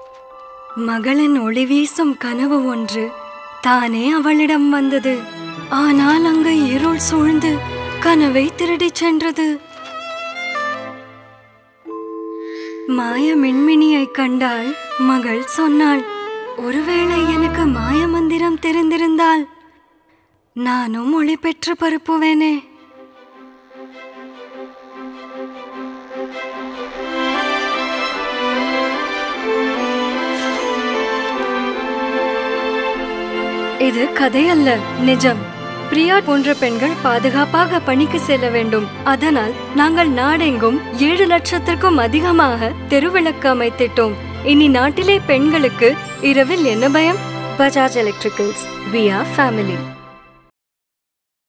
மகளின் ஒளி வீசும் கனவு ஒன்று தானே அவளிடம் வந்தது. ஆனால் அங்கு இருள் சூழ்ந்து கனவை திருடிச் சென்றது. மாய மின்மினியை கண்டால் மகள் சொன்னாள், ஒருவேளை எனக்கு மாய மந்திரம் தெரிந்திருந்தால் நானும் ஒளி பெற்று பரப்புவேனே. இது கதை அல்ல, நிஜம். பிரியா போன்ற பெண்கள் பாதுகாப்பாக பணிக்கு செல்ல வேண்டும். அதனால் நாங்கள் நாடெங்கும் 7 லட்சத்திற்கும் அதிகமாக தெருவிளக்கு அமைத்திட்டோம். இனி நாட்டிலே பெண்களுக்கு இரவில் என்ன பயம்? Bajaj Electricals. We are family.